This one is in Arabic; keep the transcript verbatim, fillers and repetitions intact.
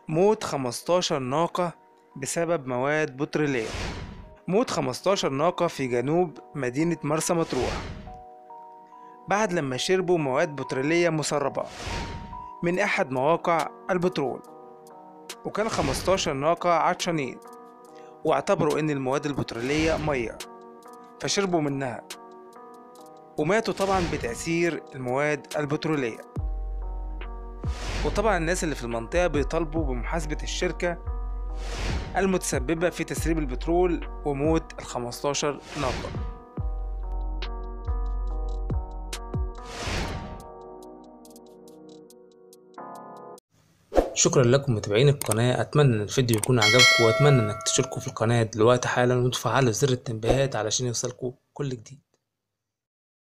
موت خمستاشر ناقة بسبب مواد بترولية. موت خمستاشر ناقة في جنوب مدينة مرسى مطروح بعد لما شربوا مواد بترولية مسربة من أحد مواقع البترول، وكان خمستاشر ناقة عطشانين واعتبروا إن المواد البترولية مية فشربوا منها وماتوا طبعا بتأثير المواد البترولية. وطبعا الناس اللي في المنطقة بيطالبوا بمحاسبة الشركة المتسببة في تسريب البترول وموت الخمستاشر ناقة. شكرا لكم متابعين القناة، اتمنى ان الفيديو يكون عجبكم، واتمنى انك تشتركوا في القناة دلوقتي حالا وتفعلوا زر التنبيهات علشان يوصلكوا كل جديد.